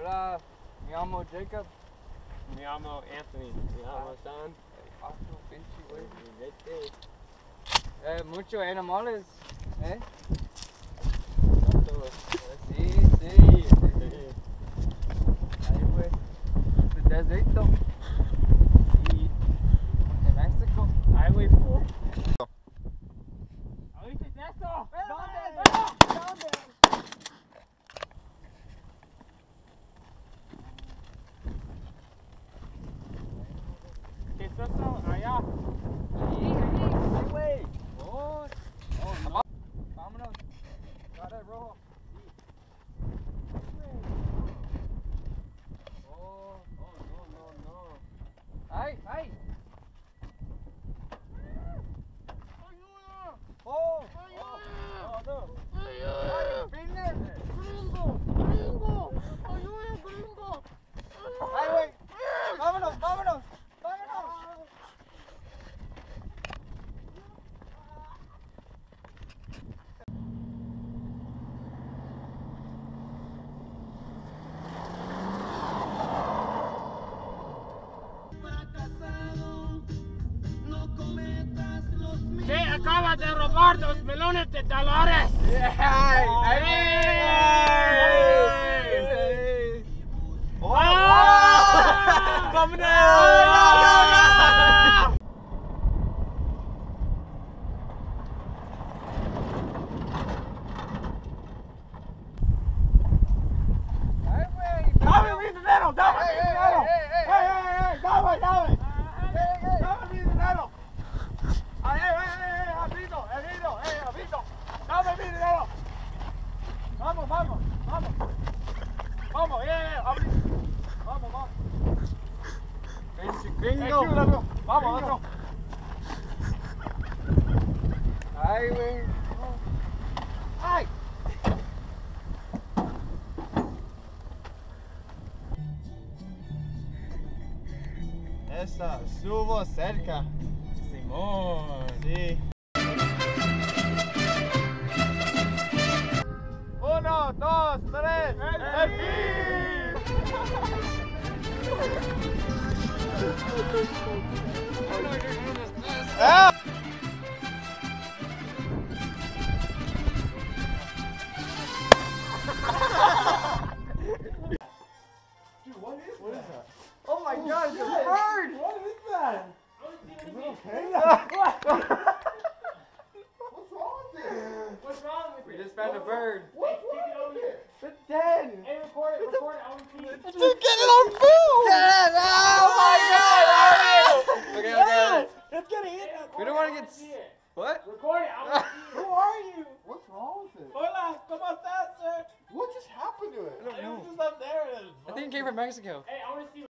Hola, me llamo Jacob. Me llamo Anthony. Me llamo Shawn. Muchos animales, ¿eh? Sí. Ahí, güey. ¿De desierto? Sí. ¿En México? Ay, güey, pu. ¿Oíste esto? ¿Dónde? ¿Qué es eso? Allá. Ahí, güey. Oh, no. Vámonos. Cara rojo. Oh, no. ¡Ay! Oh, no. Ay, Piner. Gringo. Ay, güey. Vámonos. ¿Qué acabas de robar 2 millones de dólares? ¡Ay! ¡Vámonos! ¡Dame mi dinero! ¡Dame mi dinero! ¡Ey! ¡Dame mi dinero! ¡Ey! ¡Abito! ¡Dame mi dinero! ¡Vamos! ¡Vamos! Gringo. ¡Vamos! Ay, güey. ¡Ay! Esa, subo cerca. Simón. Sí. 1, 2, 3. ¡El ¡Ah! Dude, what is that? Oh my God, it's a bird! What is that? Is it okay? What's wrong with it? What's wrong with We it? just found a bird. What's wrong with it? It's dead. Hey, record it. I want to see it. Just get it on film! Dead! Oh my God! Okay. It's gonna hit. We don't want to get. What? Record it. I want to see it. Who are you? What's wrong with it? Hola, ¿cómo estás, sir? What just happened to it? I don't know. It was just up there. I think it came from Mexico. Hey, I want to see